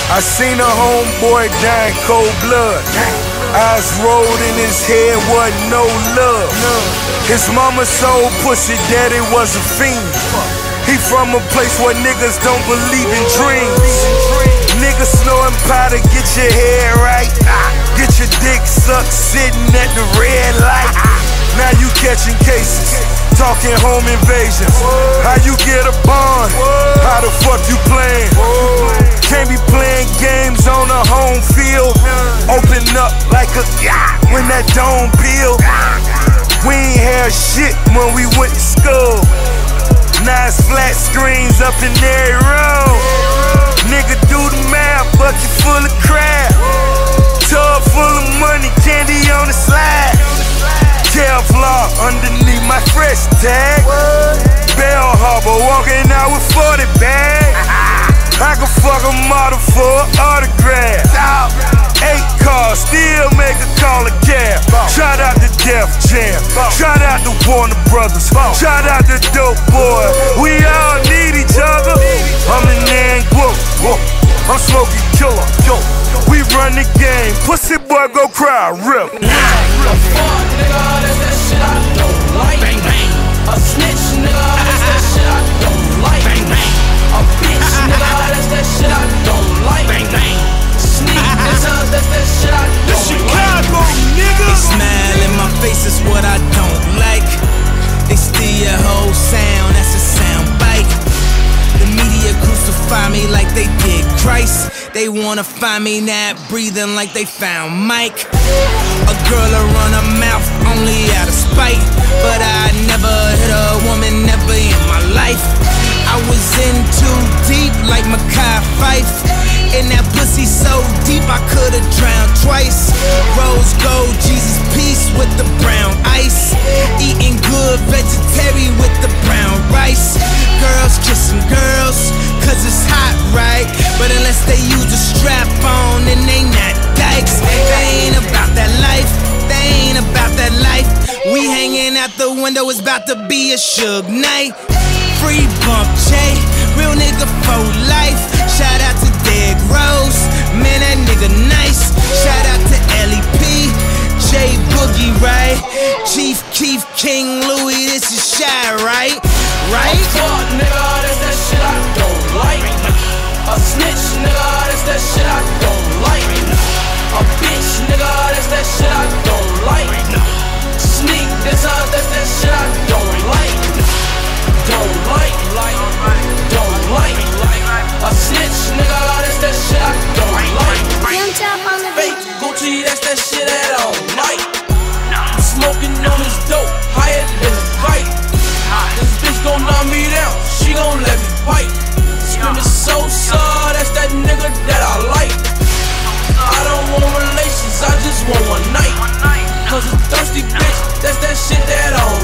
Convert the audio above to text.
I seen a homeboy dying cold blood. Eyes rolled in his head, wasn't no love. His mama sold pussy, daddy was a fiend. He from a place where niggas don't believe in dreams. Niggas snorting powder, get your head right. Get your dick sucked sitting at the red light. Now you catching cases, talking home invasions. How you get a bond? How the fuck you playing? Can't be playing games on a home field. Open up like a when that dome peel. We ain't had shit when we went to school. Now it's flat screens up in every room. Nigga do the math, bucket full of crap. Tub full of money, candy on the slide. Kevlar underneath my fresh tag. Bell Harbor walking out with 40 bags. I can fuck a model for an autograph. 8 cars, still make a call a cab. Shout out to Def Jam, shout out to Warner Brothers, shout out to Dope Boy. We all need each other. I'm the Nan Whoop, I'm Smokey Killer. We run the game, pussy boy go cry, rip. A fuck nigga, that's that shit I don't like. Bang, bang. A snitch nigga, that's that shit I don't like. Bang, bang. A bitch nigga, that's that shit I don't like. Bang, bang. Sneak niggas, that's that shit I don't Chicago, like. nigga. They smile in my face, is what I don't like. They steal your whole sound, that's a sound bite. The media crucify me like they did Christ. They wanna find me not breathing like they found Mike. A girl will run her mouth only out of spite, but I never hit a woman, never in my life. I was in too deep like Makai Fife. And that pussy so deep I could've drowned twice. Rose gold, Jesus peace with the brown ice. Eating good vegetarian with the brown rice. Girls kissing girls, cause it's hot, right? But unless they use a strap on, then they not dykes. They ain't about that life, they ain't about that life. We hanging out the window, it's about to be a Suge night. Free bump J, real nigga for life. Shout out to Derrick Rose, man that nigga nice. Shout out to LEP, J Boogie, right? Chief Keef, King Louis, this is Shy, right? Right? A fuck nigga, that's that shit I don't like. A snitch nigga, that's that shit I don't like. A bitch nigga, that's that shit I don't like. Sneak niggas, that's that shit I don't like. Don't like, don't like. A snitch nigga, that's that shit I don't like. Fake Gucci, that's that shit that I don't like. I'm smoking on this dope, higher than a kite. This bitch gon' knock me down, she gon' let me fight. Screaming so that's that nigga that I like. I don't want relations, I just want one night. Cause a thirsty bitch, that's that shit that I don't